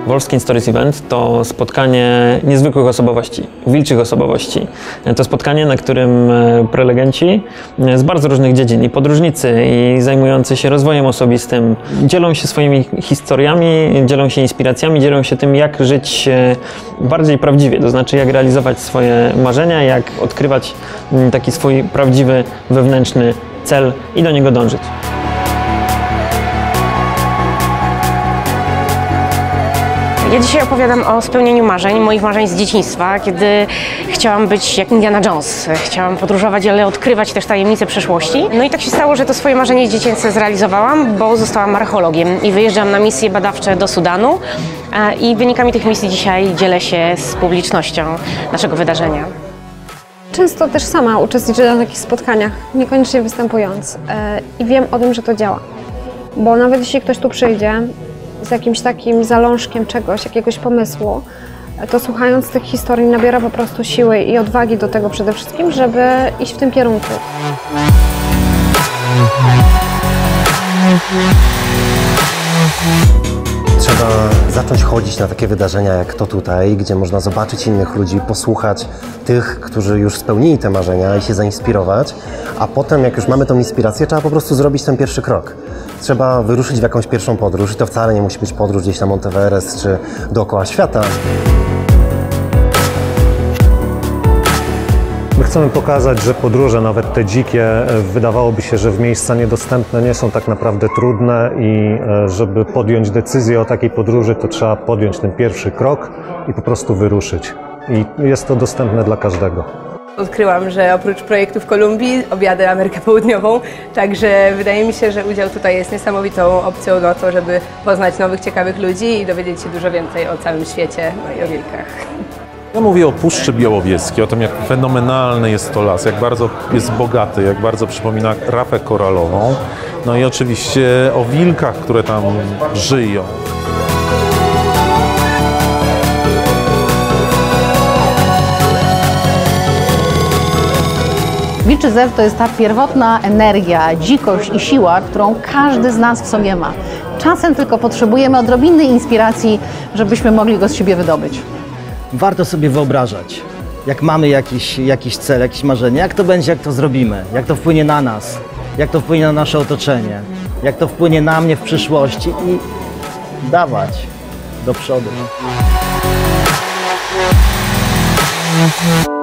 Wolfskin Stories Event to spotkanie niezwykłych osobowości, wilczych osobowości. To spotkanie, na którym prelegenci z bardzo różnych dziedzin, i podróżnicy, i zajmujący się rozwojem osobistym, dzielą się swoimi historiami, dzielą się inspiracjami, dzielą się tym, jak żyć bardziej prawdziwie, to znaczy jak realizować swoje marzenia, jak odkrywać taki swój prawdziwy, wewnętrzny cel i do niego dążyć. Ja dzisiaj opowiadam o spełnieniu marzeń, moich marzeń z dzieciństwa, kiedy chciałam być jak Indiana Jones. Chciałam podróżować, ale odkrywać też tajemnice przeszłości. No i tak się stało, że to swoje marzenie dziecięce zrealizowałam, bo zostałam archeologiem i wyjeżdżam na misje badawcze do Sudanu i wynikami tych misji dzisiaj dzielę się z publicznością naszego wydarzenia. Często też sama uczestniczę w takich spotkaniach, niekoniecznie występując, i wiem o tym, że to działa. Bo nawet jeśli ktoś tu przyjdzie z jakimś takim zalążkiem czegoś, jakiegoś pomysłu, to słuchając tych historii nabiera po prostu siły i odwagi do tego przede wszystkim, żeby iść w tym kierunku. Trzeba zacząć chodzić na takie wydarzenia jak to tutaj, gdzie można zobaczyć innych ludzi, posłuchać tych, którzy już spełnili te marzenia i się zainspirować, a potem, jak już mamy tą inspirację, trzeba po prostu zrobić ten pierwszy krok. Trzeba wyruszyć w jakąś pierwszą podróż i to wcale nie musi być podróż gdzieś na Monteverest czy dookoła świata. My chcemy pokazać, że podróże, nawet te dzikie, wydawałoby się, że w miejsca niedostępne, nie są tak naprawdę trudne i żeby podjąć decyzję o takiej podróży, to trzeba podjąć ten pierwszy krok i po prostu wyruszyć. I jest to dostępne dla każdego. Odkryłam, że oprócz projektu w Kolumbii objadę Amerykę Południową, także wydaje mi się, że udział tutaj jest niesamowitą opcją na to, żeby poznać nowych, ciekawych ludzi i dowiedzieć się dużo więcej o całym świecie, no i o wilkach. Ja mówię o Puszczy Białowieskiej, o tym, jak fenomenalny jest to las, jak bardzo jest bogaty, jak bardzo przypomina rafę koralową. No i oczywiście o wilkach, które tam żyją. Wilczy zew to jest ta pierwotna energia, dzikość i siła, którą każdy z nas w sobie ma. Czasem tylko potrzebujemy odrobiny inspiracji, żebyśmy mogli go z siebie wydobyć. Warto sobie wyobrażać, jak mamy jakiś cel, jakieś marzenie, jak to będzie, jak to zrobimy, jak to wpłynie na nas, jak to wpłynie na nasze otoczenie, jak to wpłynie na mnie w przyszłości i dawać do przodu.